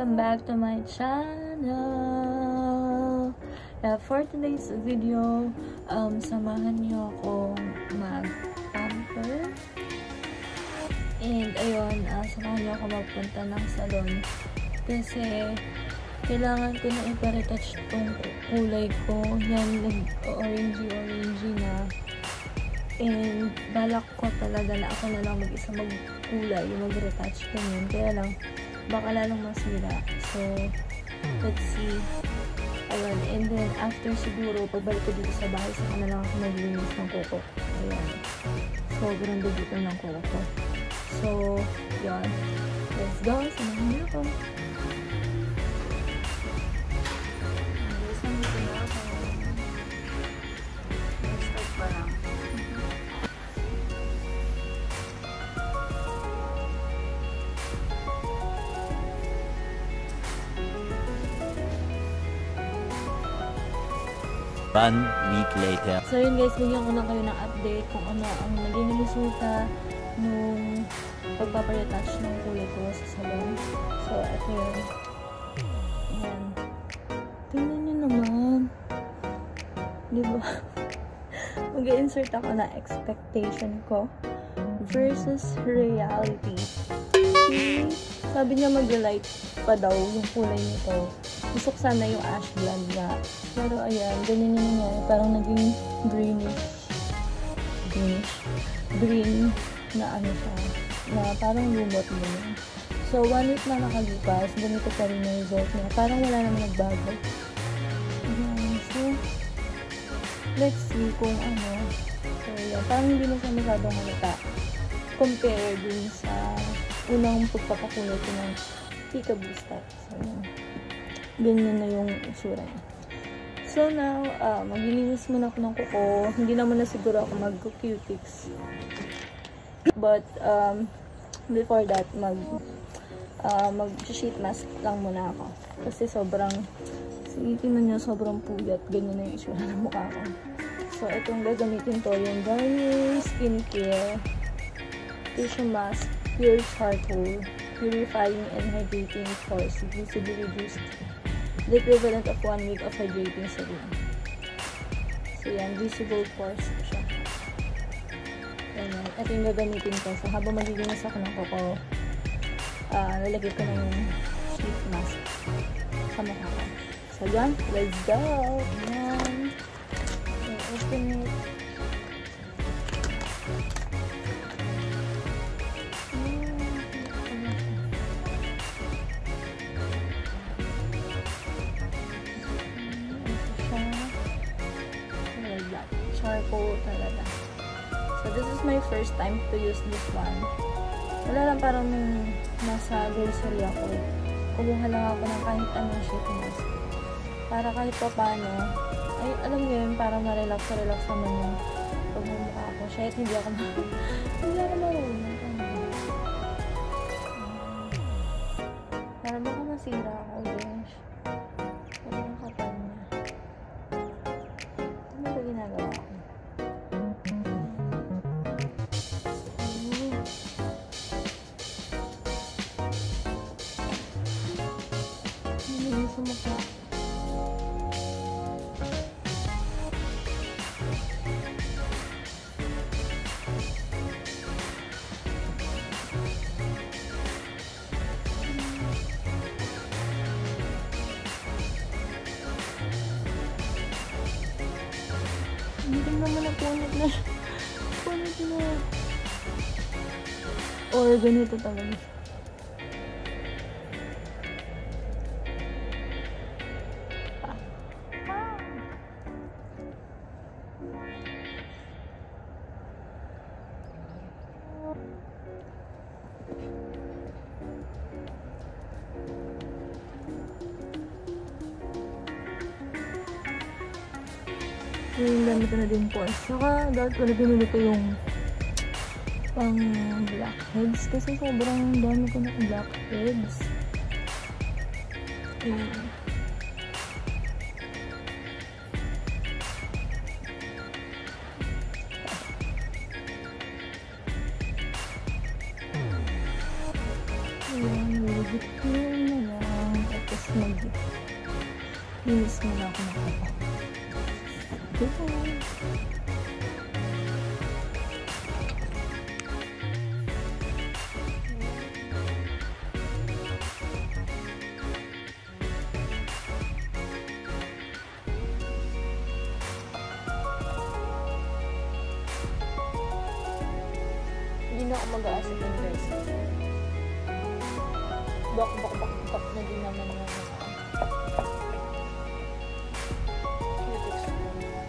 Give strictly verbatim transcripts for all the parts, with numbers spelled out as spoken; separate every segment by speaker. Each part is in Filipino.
Speaker 1: welcome back to my channel. Uh, for today's video, um, samahan niyo akong mag-pamper. And ayun, uh, samahan niyo ako magpunta ng salon. Kasi kailangan ko na ipa-retouch tong kulay ko. Yan, nag-orangey-orangey na. And balak ko talaga na ako na lang mag-isa magkulay, mag-retouch ko yun. Kaya lang, baka lalong masira. So, let's see. Ayun, and then after siguro, pagbalik ko dito sa bahay, saka na lang ako maglinis ng kuko. Ayan. Sobrang dugutan ng kuko ko. So, yun. Let's go. Samahan niyo ako.
Speaker 2: One week later.
Speaker 1: So yun guys, bigyan ko na kayo ng update kung ano ang naging resulta nung pagpaparetouch ng kulay ko sa salon. So ito yun. Ayan. Tingnan nyo naman. Diba? Mag-insert ako na expectation ko versus reality. See? Sabi niya mag-light pa daw yung kulay nito. Gusto ko sana yung ash blonde nga. Pero ayan, ganyan yun nga. Parang naging greenish. Greenish. Green na ano siya. Na parang lumot mo yun. So, one week na nakalipas. Ganito pa rin yung result niya. Parang wala naman nagbago. Ayan. So, let's see kung ano. So, ayan. Parang hindi mo siya masyadong halata. Compare dun sa unang pagpapakulay ko ng Peekaboo Style. So, ayan. Ganyan na yung isura niya. So now, uh, maglilinis muna ako ng kuko. Hindi naman na siguro ako mag-cutics. But, um, before that, mag, uh, mag-sheet mask lang muna ako. Kasi sobrang, tingnan nyo, sobrang puyat. Ganyan na yung isura ng mukha ko. So, itong gagamitin ko, yung Garnier Skincare Tissue Mask Pure Charcoal Purifying and Hydrating Pores Visibly Reduced. The equivalent of one week of hydrating serum. So yan, visible pores siya. Yan, ito yung gagamitin ko. So habang maglilinis ako ng kuko, uh, lalagay ko na yung sheet mask sa mukha ko. So yan, let's go! Yan. So, open it. Charcoal talaga. So, this is my first time to use this one. Wala lang, parang nung nasa grocery ako, kumuha lang ako ng kahit anong sheet mask. Para kahit pa paano, ay, alam niyo yun, parang ma-relax-relax naman yung pagmumukha ako. Shit, hindi ako hindi ako marunong. Para baka masira ako, gosh. Pero yung kapal niya. Ano ba ginagawa ko? Sa mukha. Hindi naman ang punit na punit na or ganito talaga. Yung gamit na din po. Saka, dapat ko na binili ko yung pang blackheads. Kasi sobrang dami ko na blackheads. Ayan. Ayan, legit ko na lang. mag linis muna ako ng kapo. Goodbye! Hindi na ako mag-aasa ng guys. Bak, bak, bak, bak na din naman yung cutics ko.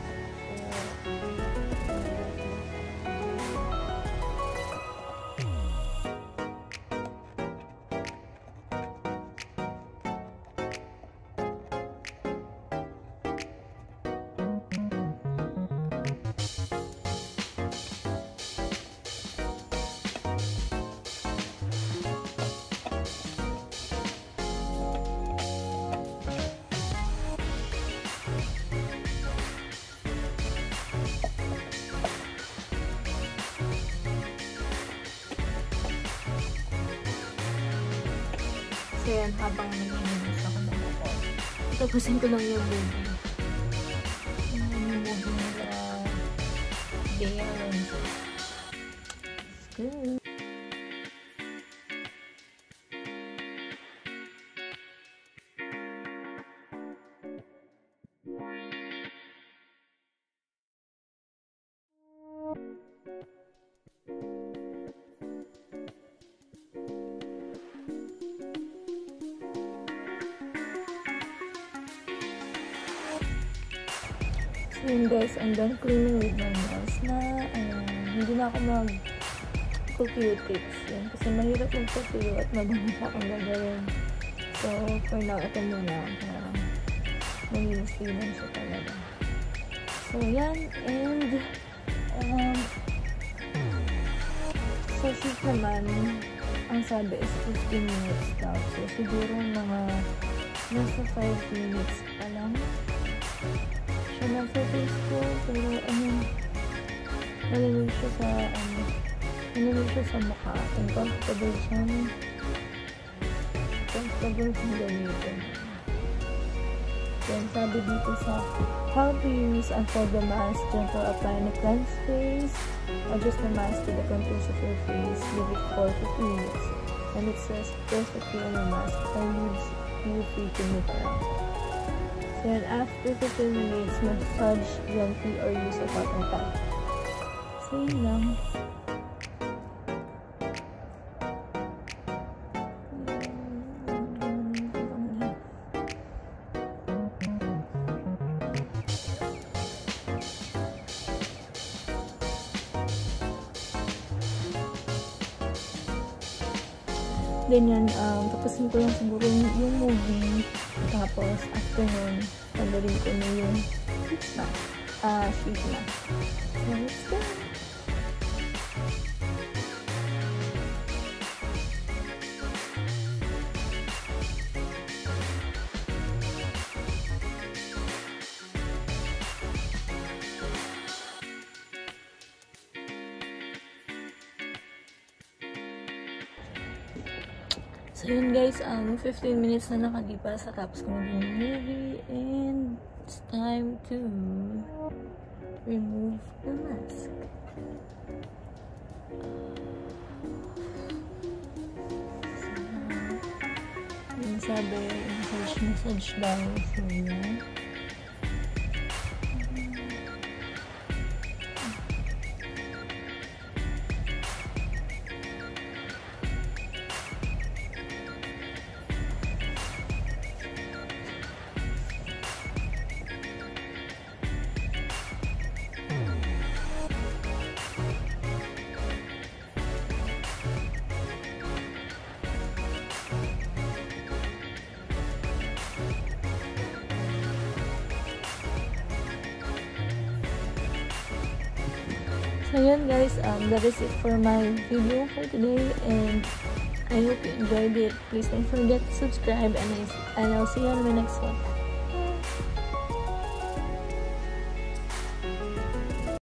Speaker 1: So yan, habang nag-iinis ako ng ako. Tapusin ko lang yung movie. Yung movie nila Bea Alonzo. It's good. So yun guys, I'm done cleaning with my nails na. Ayun, hindi na ako mag-cutics yun. Kasi mahirap mag-cutiyo at mabango pa akong gagawin. So for now, ito muna. Uh, Nalinis-linan siya talaga. So yan, and um, sa sheet naman, ang sabi is fifteen minutes daw. So siguro mga nasa five minutes pa lang siya nasa face ko, pero ano, nalilog siya sa, ano, nalilog siya sa mukha, and comfortable siya, comfortable siyang gamitin. Then, sabi dito sa how to use and fold the mask, gentle apply in a cleansed face, adjust the mask to the contours of your face, leave it for fifteen minutes, and it says, perfectly on your mask, and leaves you free to move around. Then after fifteen minutes, massage gently or use a cotton pad. So yun lang. Then yan, um, tapusin ko lang siguro yung movie. Tapos, after nun, pagaling ko na yung sheet mask. Ah, sheet mask. So, let's go! So yun guys, um, fifteen minutes na nakalipas sa tapos ko ng movie, and it's time to remove the mask. So, yung sabi, massage, massage daw. So yan. So yun guys, um, that is it for my video for today, and I hope you enjoyed it. Please don't forget to subscribe, and, I, and I'll see you on my next one.